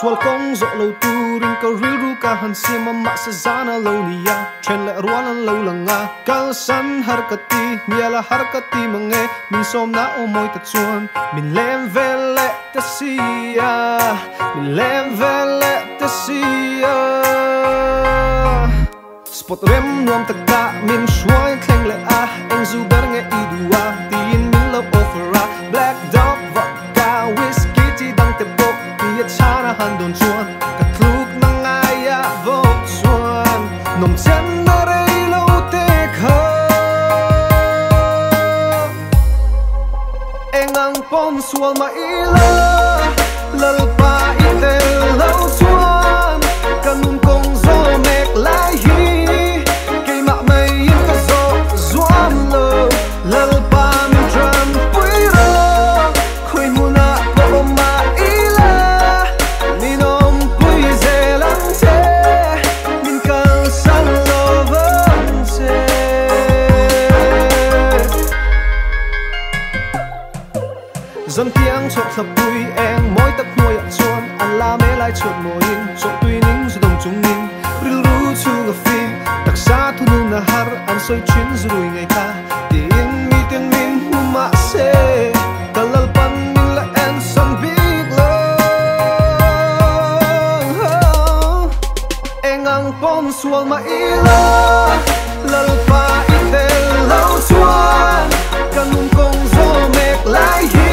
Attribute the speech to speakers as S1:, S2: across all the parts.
S1: sual kong zo lo turing ka riru ka hansi mama sa zana lo niya Chen le rualan lo langa kal san harkati miala harkati mange min som na omoy tatsuan min lem vele tasia min lem vele tasia spot rem nuam taka min shuai kleng le a eng zu ber nge idua tin min lo ofera black dog vodka whiskey ti dang te bok ti chana han don chuan ka tluk na ngaya vok chuan nom chen na rei lo te kha eng ang pom sual ma ila lal pa itel lo chuan kanun kong zo mek lai hi dân tiếng chợt thập vui em mỗi tắc môi ạ chuan ăn la mê lại chuột môi in chợt tuy nín rồi đồng chung nín ril ru chu ngà phi đặc xa thu nu na har ăn soi chuyến rồi ngày ta tiếng mi tiếng min hu ma se kalal pan min la en sam big love eng ang pom sual ma ila lal pa itel lau chuan kanun kong zo mek lai hi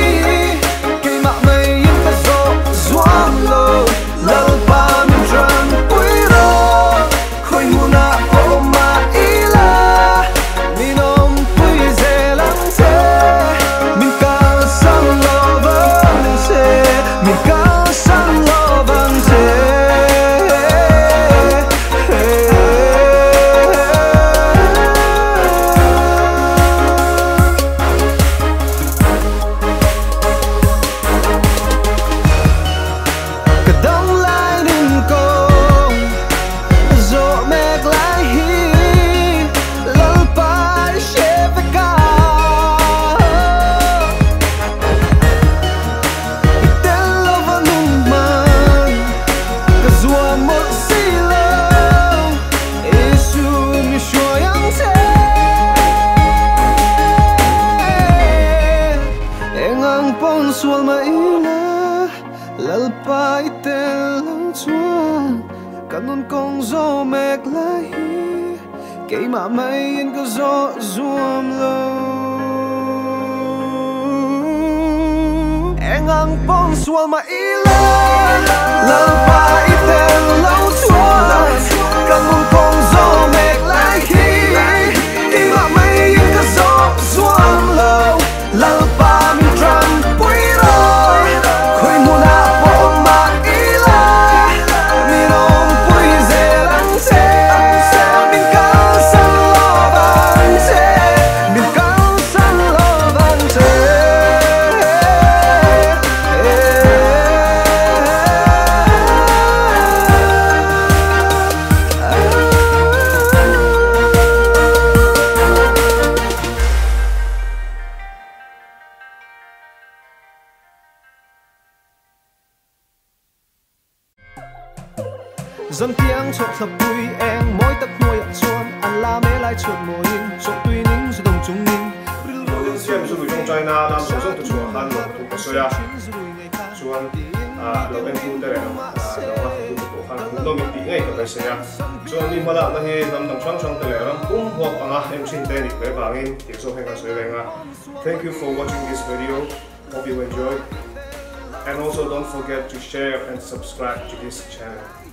S1: kanun kong zo mek lai kay ma mai in ko zo zoom lo eng ang pon sual ma ila lal pa itel lo chuan kanun kong zo mek lai kay ma mai in ko zo zoom lo lal pa mi drum pui ro khoi mu na po ma ila mi ro dân tiếng chợt thập vui em mỗi tắc môi ạ chuan ăn la mê lại chuột môi in chợt tuy nín rồi đồng chung nín
S2: xem Zurui Tawngtaina nam song song tu chuan han lo tu Pachuau chuan lo en tu te lo ma tu tu han lo mi ti ngai ka pe se ya chuan ni mala na he nam dang chang chang te le ram kum hok anga em Chenpuia ni pe bangin ti so henga soi lenga. Thank you for watching this video. Hope you enjoyed, and also don't forget to share and subscribe to this channel.